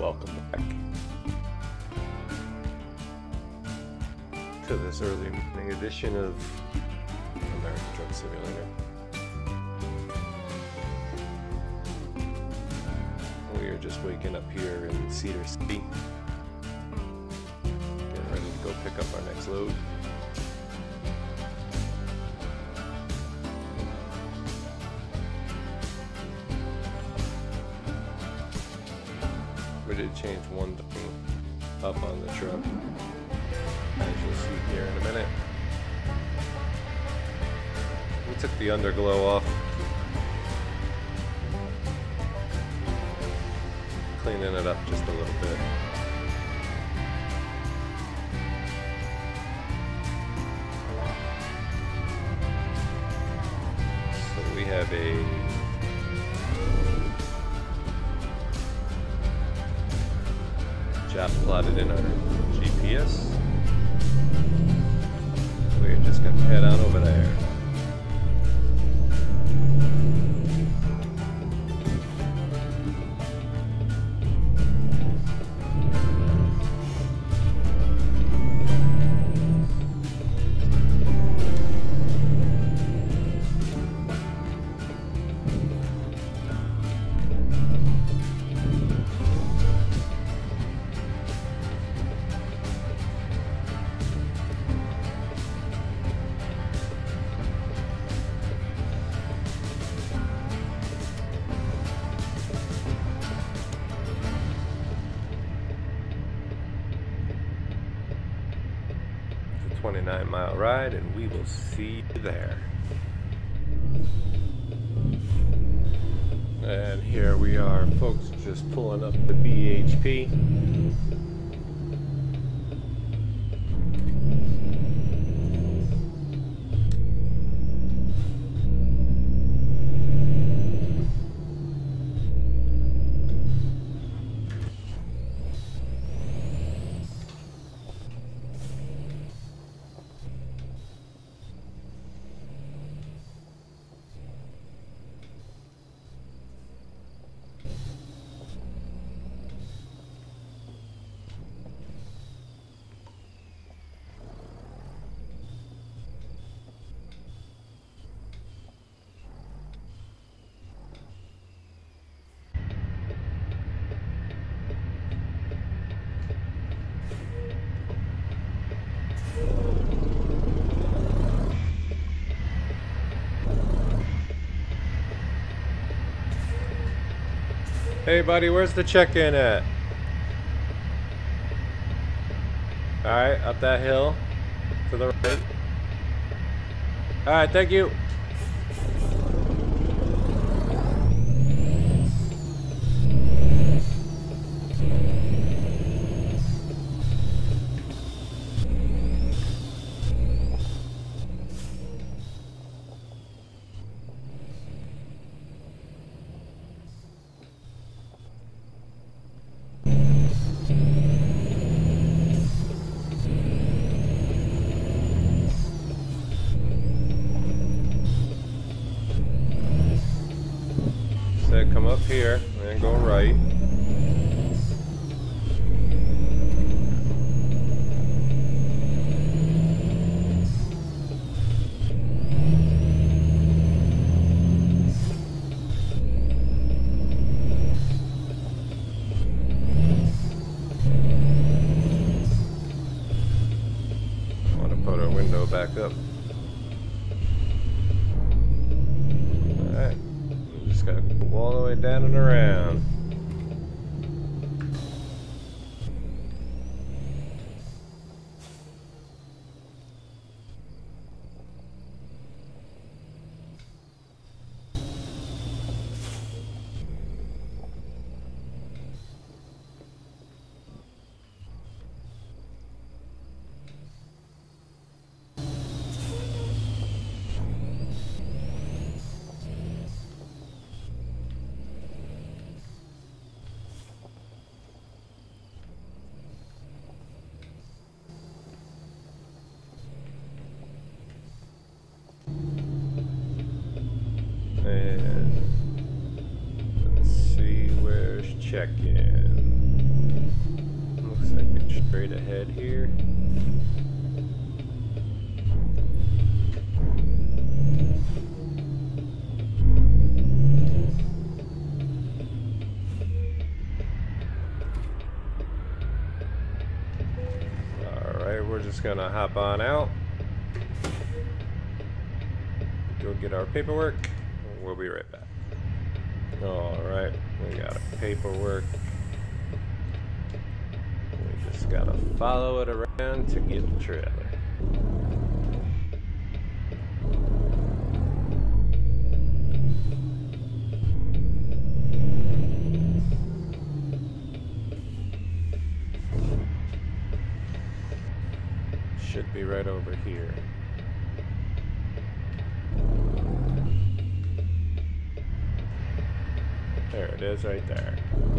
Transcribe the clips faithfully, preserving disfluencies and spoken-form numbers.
Welcome back to this early morning edition of American Truck Simulator. We are just waking up here in Cedar City, getting ready to go pick up our next load. We did change one thing up on the truck, as you'll see here in a minute. We took the underglow off, cleaning it up just a little bit. So we have a job plotted in our G P S. We're just gonna head on over there. twenty-nine mile ride, and we will see you there. And here we are, folks, just pulling up the B H P. Hey buddy, where's the check-in at? Alright, up that hill to the right. Alright, thank you. Come up here and go right. I want to put our window back up. Alright. Just gotta go all the way down and around. And let's see, where's check-in? straight ahead here. Alright, we're just gonna hop on out. Go get our paperwork. We'll be right back. Alright, we got our paperwork. We just gotta follow it around to get the trailer. Should be right over here. There it is right there.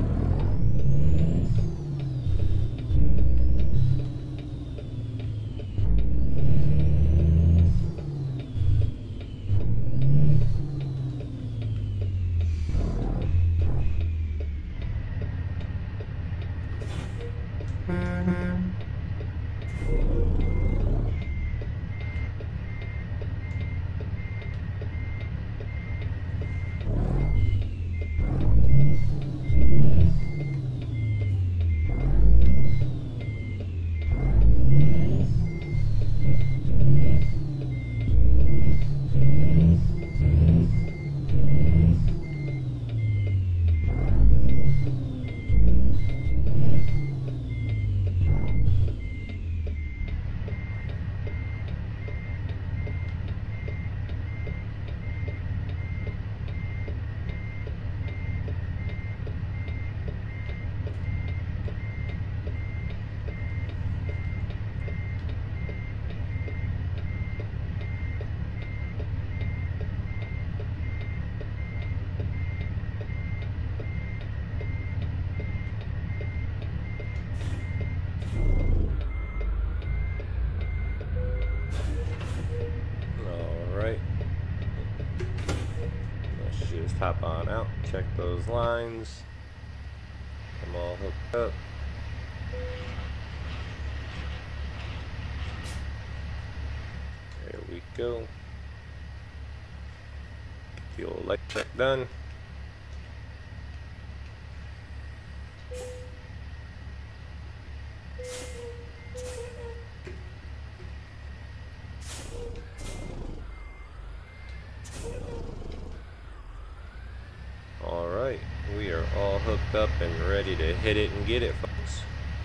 Hop on out, check those lines. I'm all hooked up. There we go. Get the old light check done. Alright, we are all hooked up and ready to hit it and get it, folks.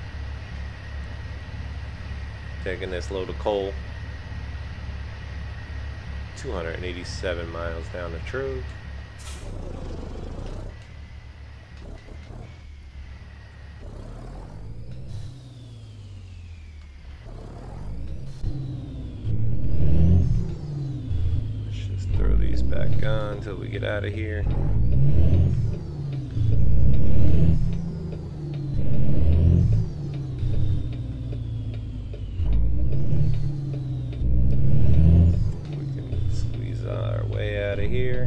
Taking this load of coal. two hundred eighty-seven miles down the road. Let's just throw these back on until we get out of here. Here.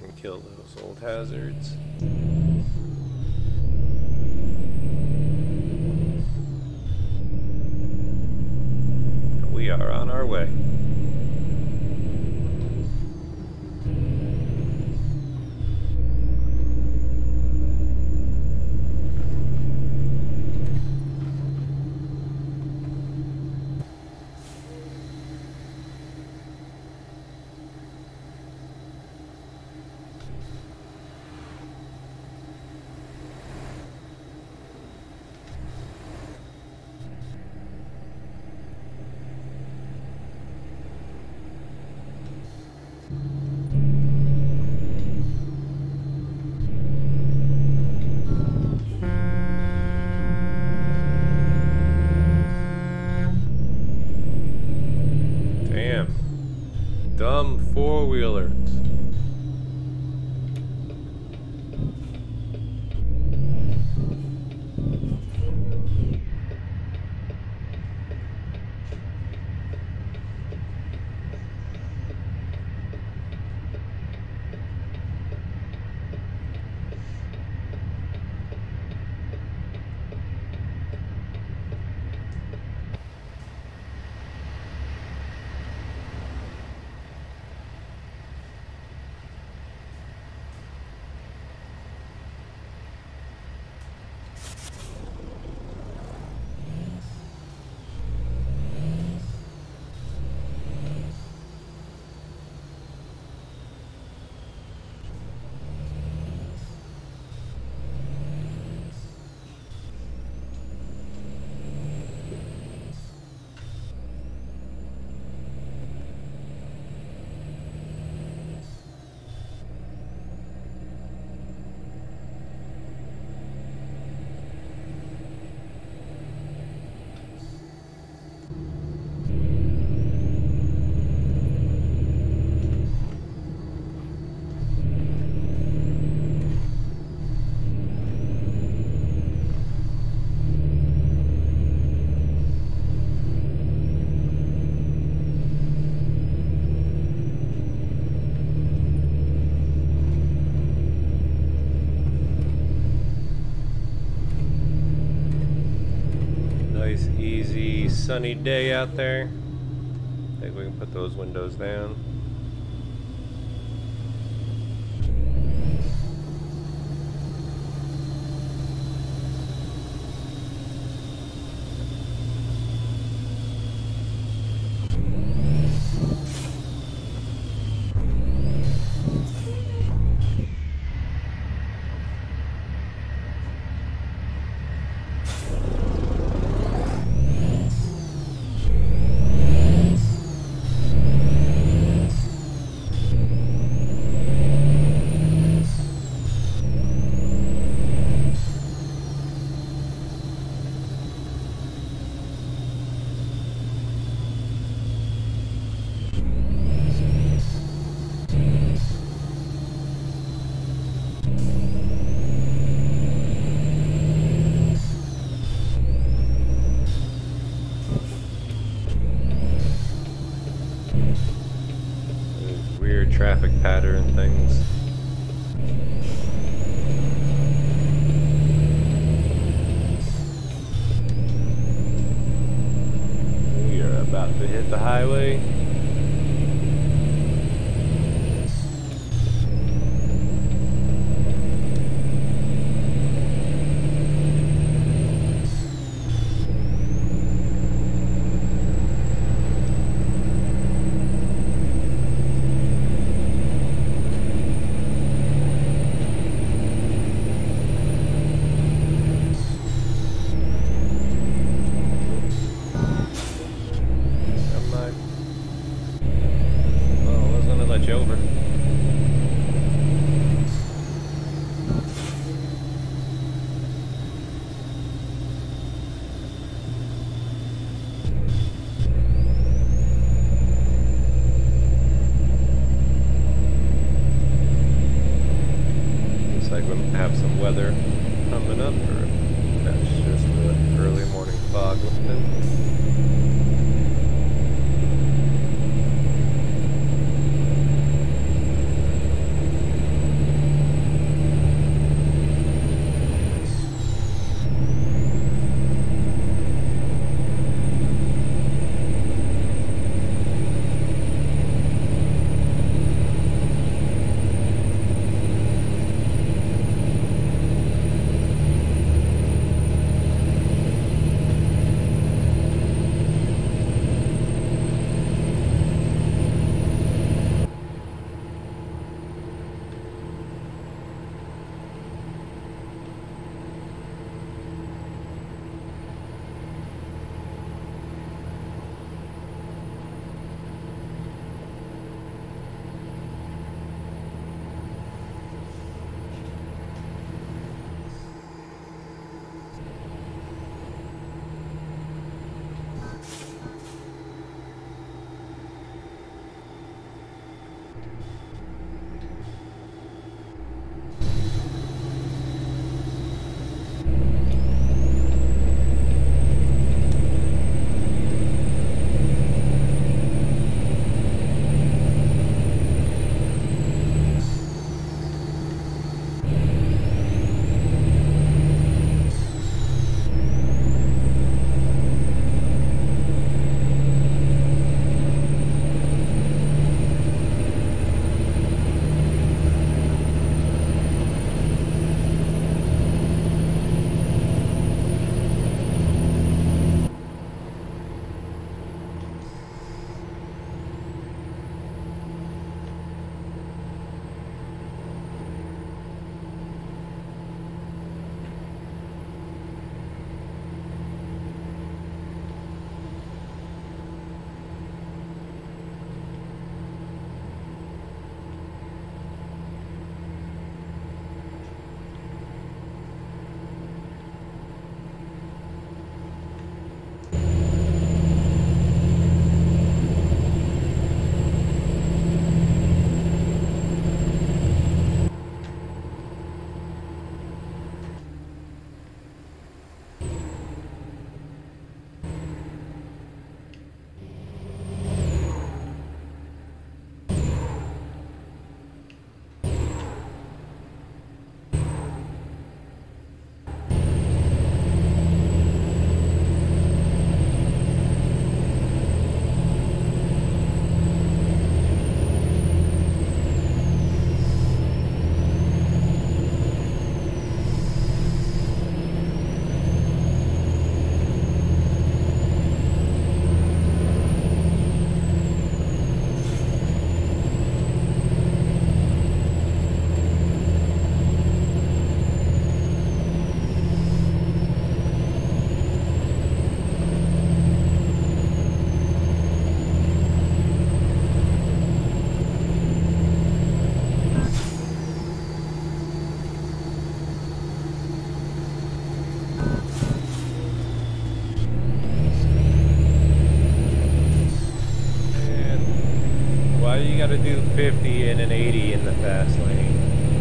And kill those old hazards. We are on our way. Dumb four-wheelers. Nice, easy, sunny day out there. I think we can put those windows down. Traffic pattern things. We are about to hit the highway. Over. Looks like we'll have some weather coming up, or that's just the early morning fog lifting. gotta do fifty and an eighty in the fast lane.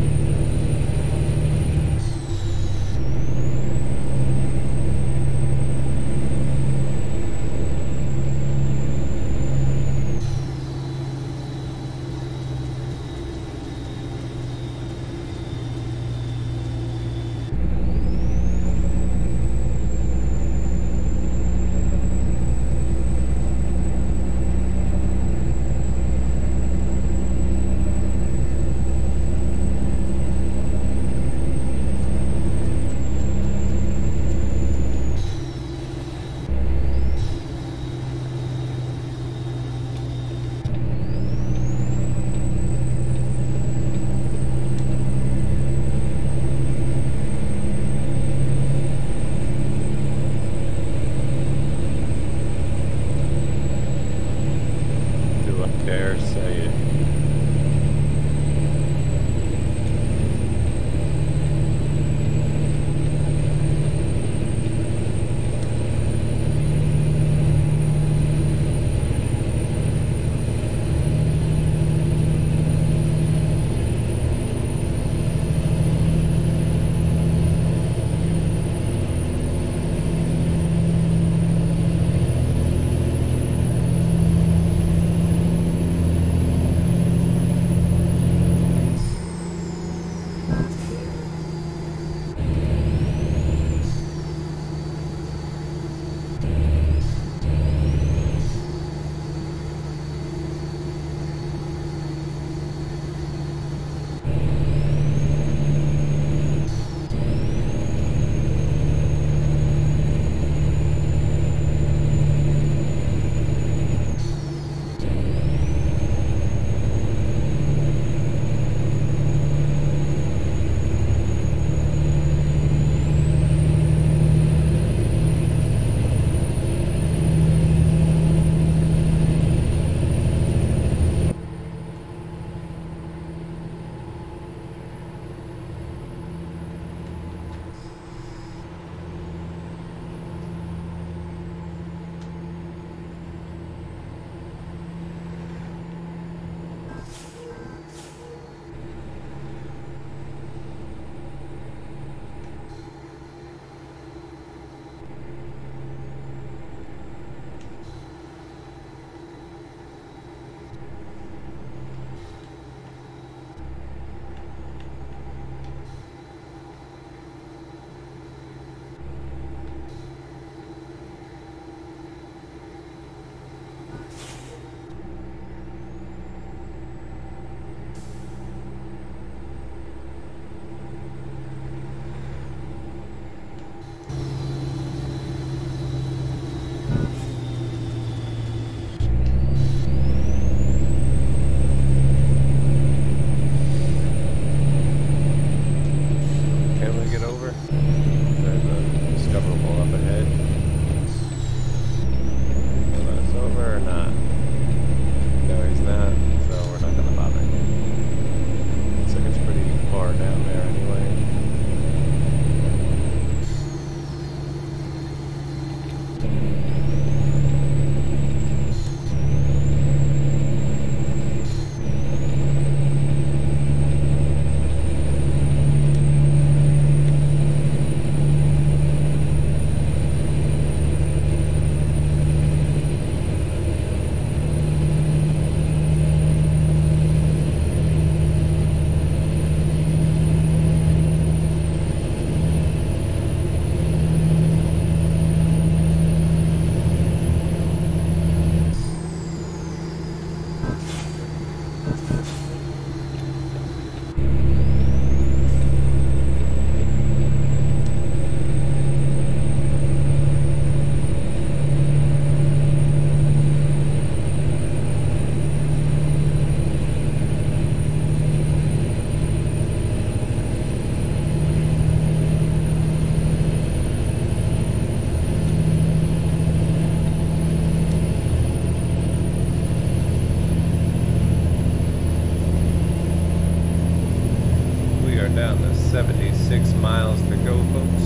seventy-six miles to go, folks.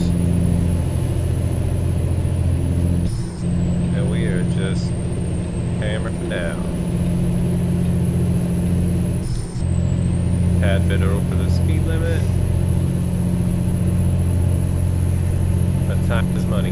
And we are just hammering down. tad bit over the speed limit. But time is money.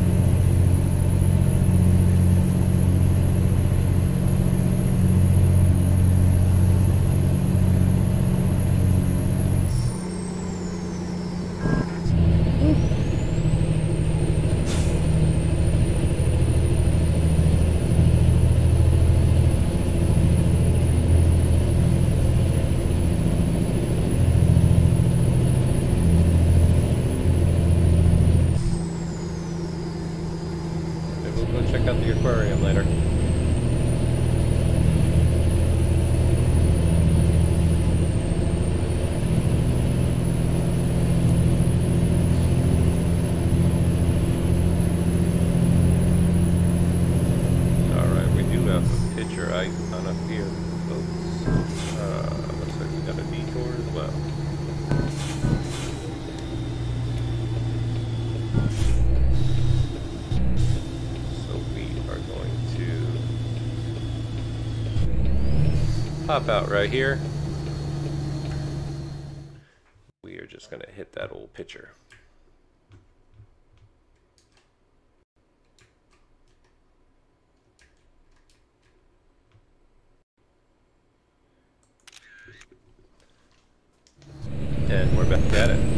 Pop out right here. We are just going to hit that old picture. And we're back at it.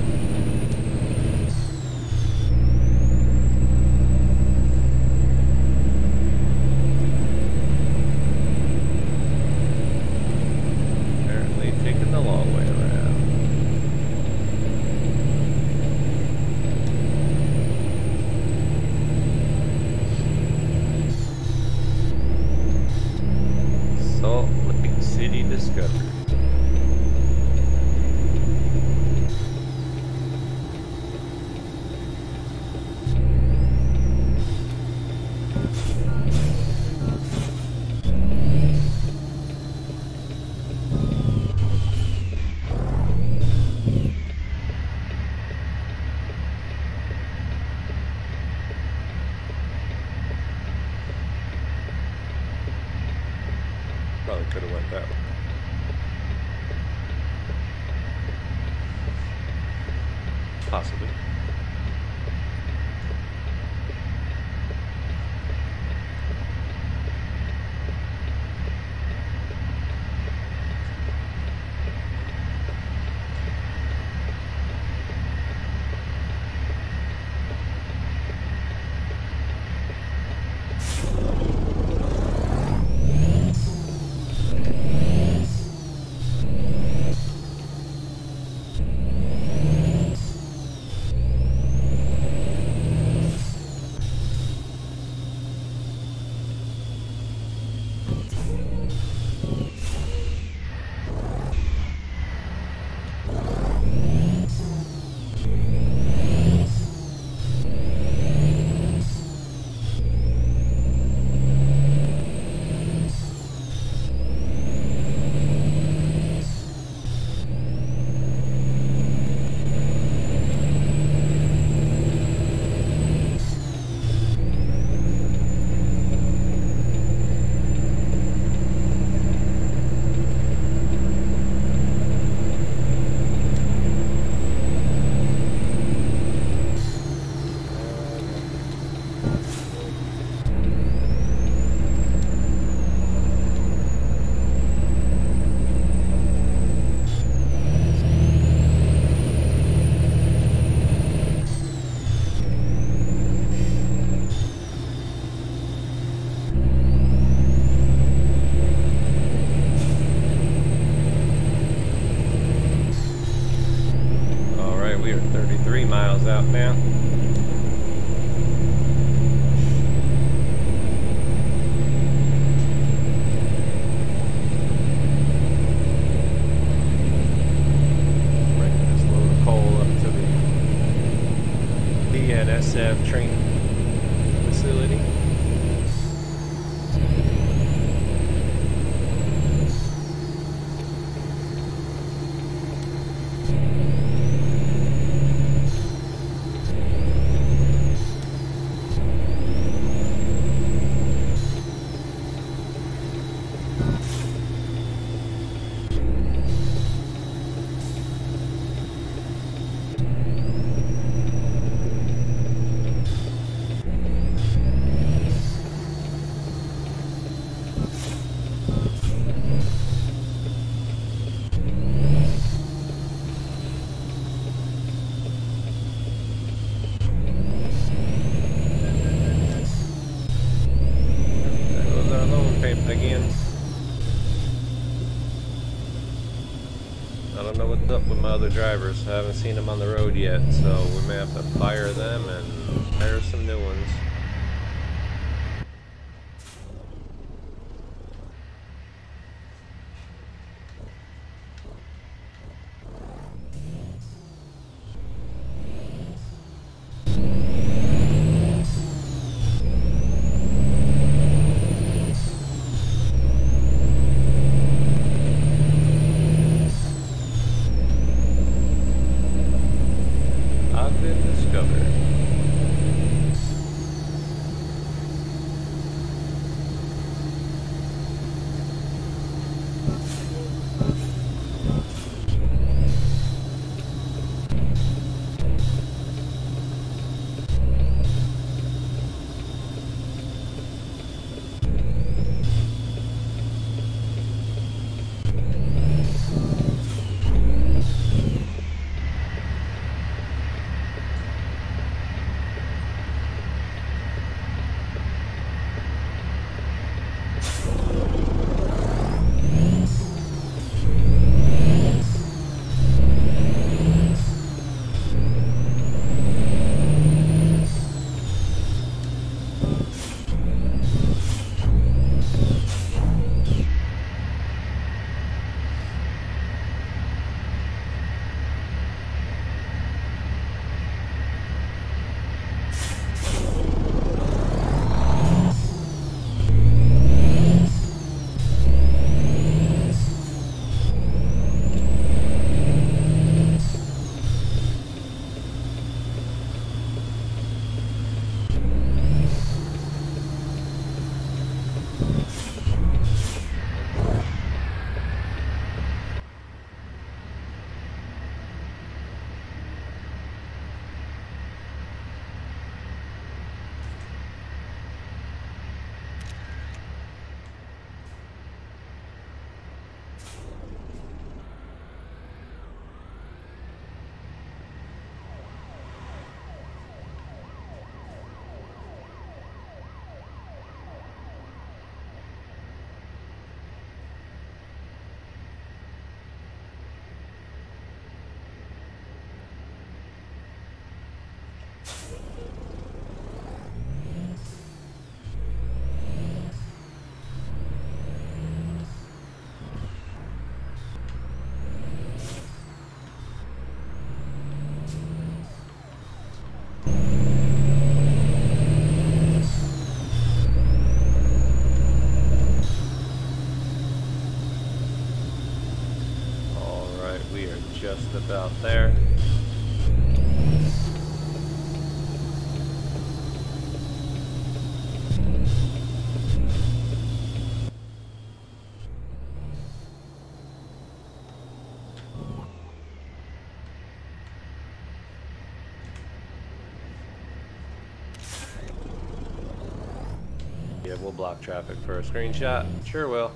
Probably could have went that way. Possibly. Miles out now. Bringing this load of coal up to the B N S F training facility. I don't know what's up with my other drivers. I haven't seen them on the road yet, so we may have to fire them and hire some new ones. Ogden discovered. Just about there. Yeah, we'll block traffic for a screenshot. Sure will.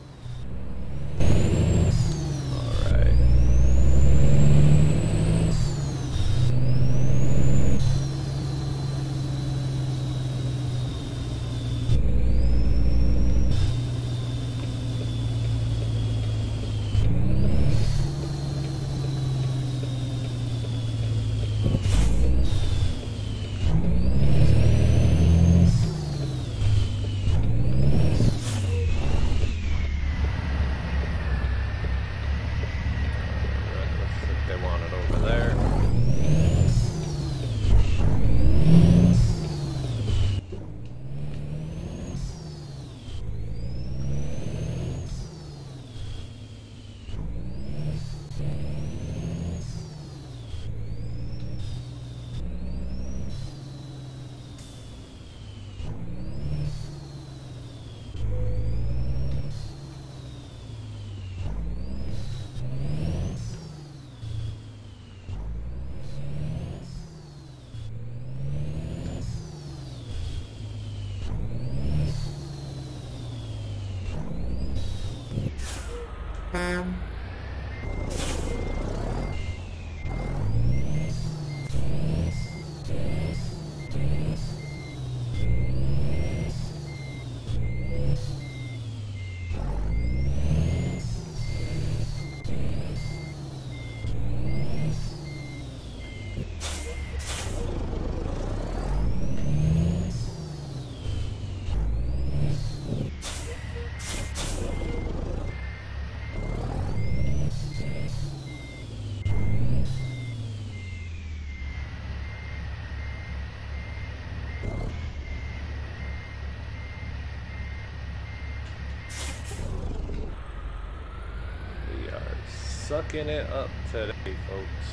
sucking it up today, folks.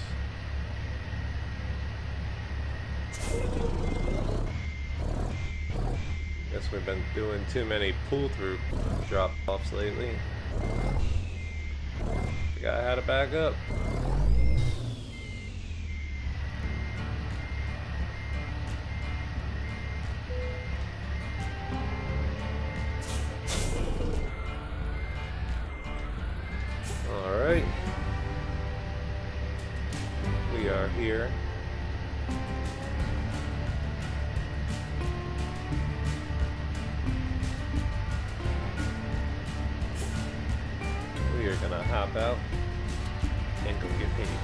Guess we've been doing too many pull-through drop-offs lately. Forgot how to back up. Alright. We are here. We are gonna hop out and go get paid.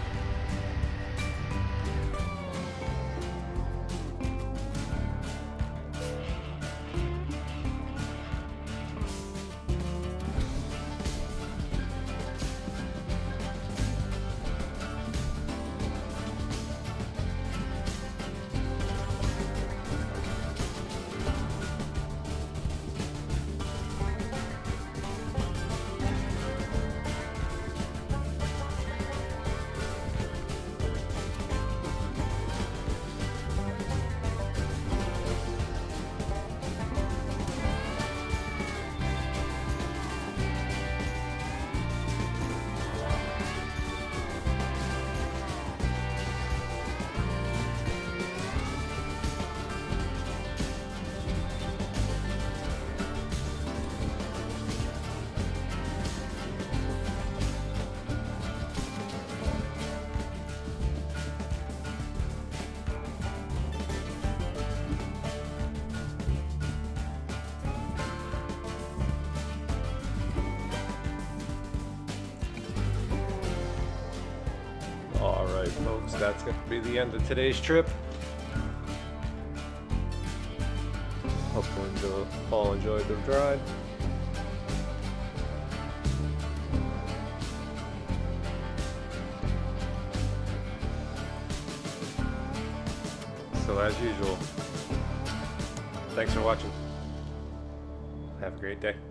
Alright folks, that's going to be the end of today's trip. Hopefully you all enjoyed the ride. So as usual, thanks for watching. Have a great day.